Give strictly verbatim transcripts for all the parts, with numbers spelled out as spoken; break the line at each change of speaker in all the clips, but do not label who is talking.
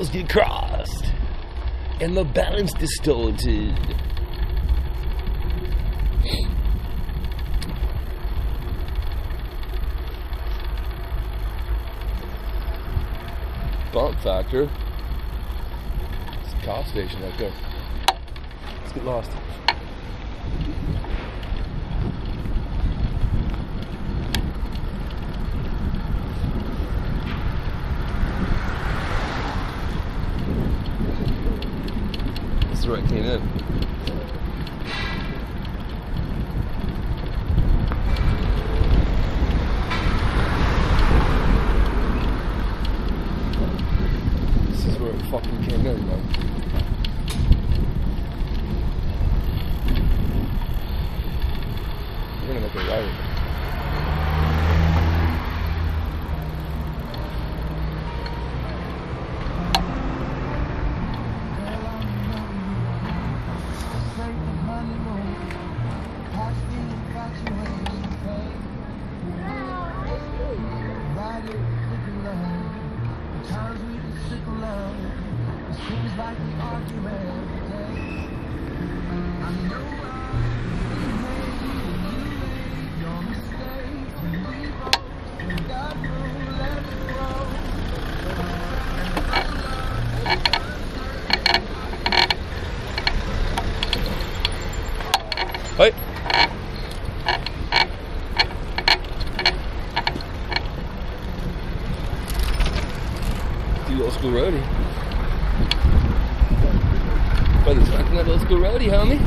Signals get crossed, and the balance distorted. Bump factor. It's a cop station right there. Let's get lost. This is where I came in. Fucking came in, man. We're gonna make a right.
Seems like we argue every day. I know you made your mistakes, and we both got to let it go.
Hey. The old school roadie. Brother's rocking that old school roadie, homie.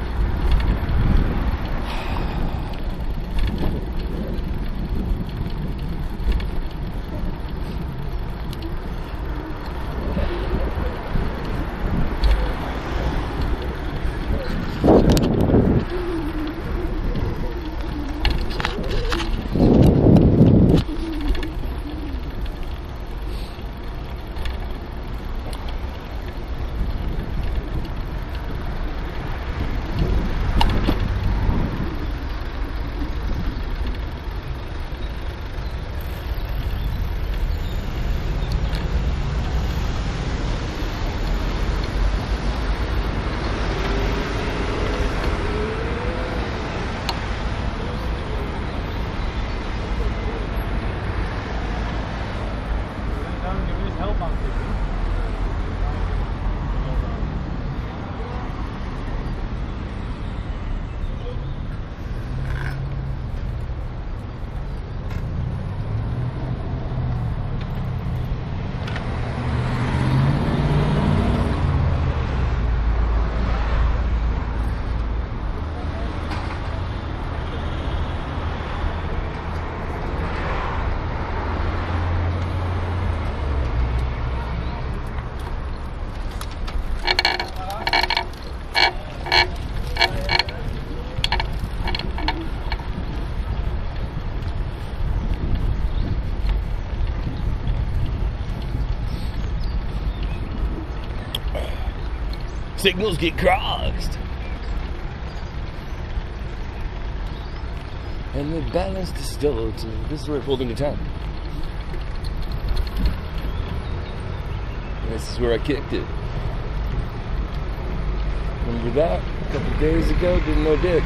Signals get crossed, and the balance distorted. This is where I pulled into town. This is where I kicked it. Remember that? A couple of days ago, didn't know dick.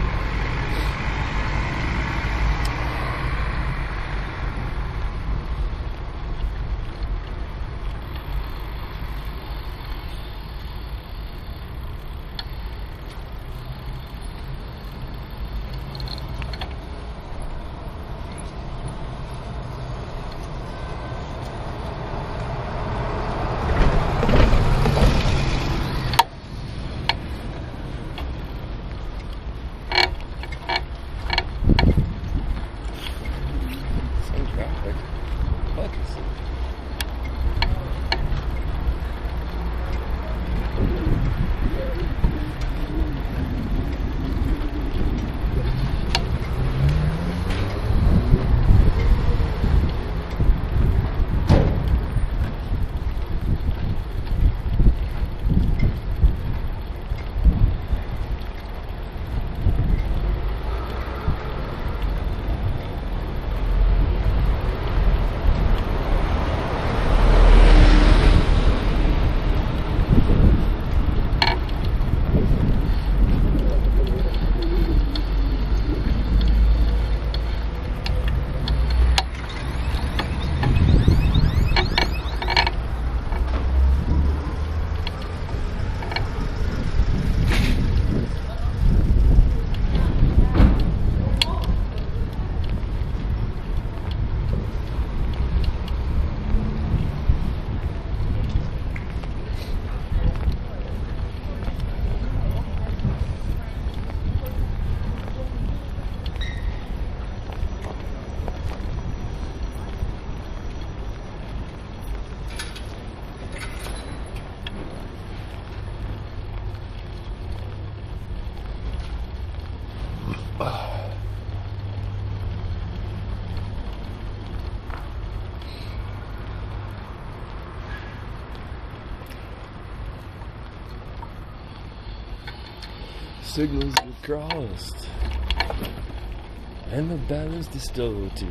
Signals were crossed and the balance distorted.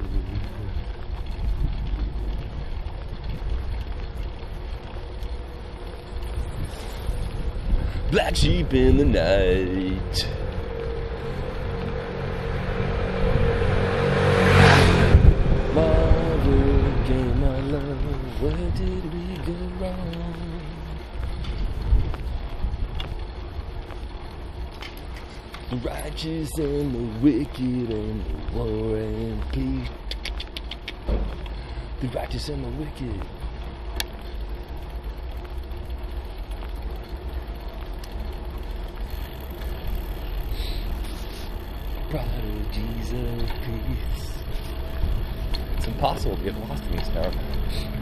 Black sheep in the night. Marvel game, my love, where did we go wrong? The righteous and the wicked and the war and peace. The righteous and the wicked. Prodigies of peace. It's impossible to get lost in this dark.